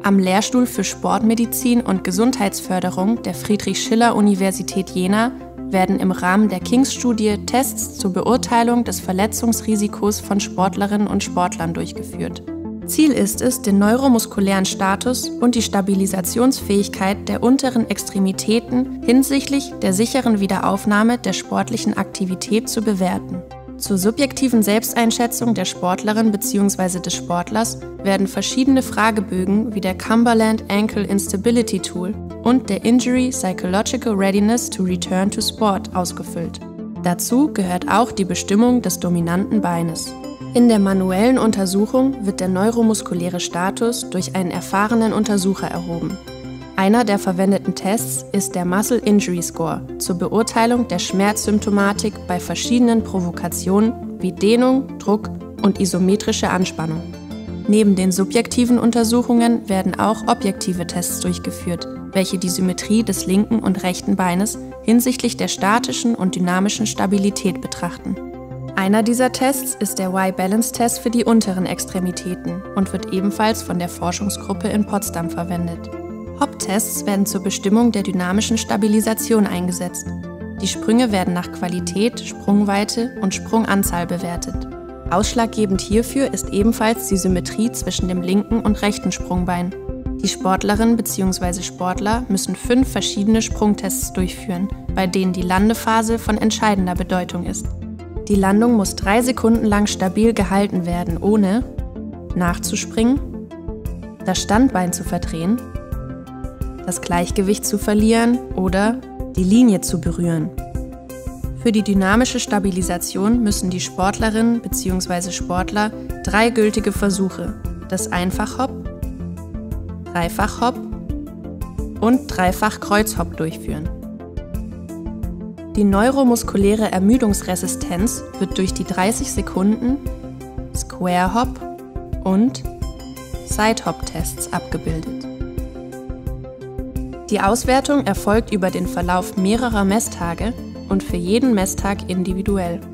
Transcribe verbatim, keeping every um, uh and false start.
Am Lehrstuhl für Sportmedizin und Gesundheitsförderung der Friedrich-Schiller-Universität Jena werden im Rahmen der King's-Studie Tests zur Beurteilung des Verletzungsrisikos von Sportlerinnen und Sportlern durchgeführt. Ziel ist es, den neuromuskulären Status und die Stabilisationsfähigkeit der unteren Extremitäten hinsichtlich der sicheren Wiederaufnahme der sportlichen Aktivität zu bewerten. Zur subjektiven Selbsteinschätzung der Sportlerin bzw. des Sportlers werden verschiedene Fragebögen wie der Cumberland Ankle Instability Tool und der Injury Psychological Readiness to Return to Sport ausgefüllt. Dazu gehört auch die Bestimmung des dominanten Beines. In der manuellen Untersuchung wird der neuromuskuläre Status durch einen erfahrenen Untersucher erhoben. Einer der verwendeten Tests ist der Muscle Injury Score zur Beurteilung der Schmerzsymptomatik bei verschiedenen Provokationen wie Dehnung, Druck und isometrische Anspannung. Neben den subjektiven Untersuchungen werden auch objektive Tests durchgeführt, welche die Symmetrie des linken und rechten Beines hinsichtlich der statischen und dynamischen Stabilität betrachten. Einer dieser Tests ist der Y-Balance-Test für die unteren Extremitäten und wird ebenfalls von der Forschungsgruppe in Potsdam verwendet. Hop-Tests werden zur Bestimmung der dynamischen Stabilisation eingesetzt. Die Sprünge werden nach Qualität, Sprungweite und Sprunganzahl bewertet. Ausschlaggebend hierfür ist ebenfalls die Symmetrie zwischen dem linken und rechten Sprungbein. Die Sportlerin bzw. Sportler müssen fünf verschiedene Sprungtests durchführen, bei denen die Landephase von entscheidender Bedeutung ist. Die Landung muss drei Sekunden lang stabil gehalten werden, ohne nachzuspringen, das Standbein zu verdrehen, das Gleichgewicht zu verlieren oder die Linie zu berühren. Für die dynamische Stabilisation müssen die Sportlerinnen bzw. Sportler drei gültige Versuche, das Einfach-Hop, Dreifach-Hop und Dreifach-Kreuz-Hop durchführen. Die neuromuskuläre Ermüdungsresistenz wird durch die dreißig Sekunden Square-Hop und Side-Hop-Tests abgebildet. Die Auswertung erfolgt über den Verlauf mehrerer Messtage und für jeden Messtag individuell.